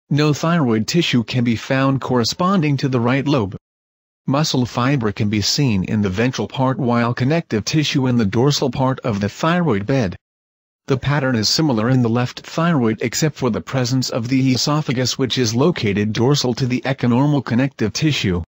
No thyroid tissue can be found corresponding to the right lobe. Muscle fiber can be seen in the ventral part while connective tissue in the dorsal part of the thyroid bed. The pattern is similar in the left thyroid except for the presence of the esophagus, which is located dorsal to the echonormal connective tissue.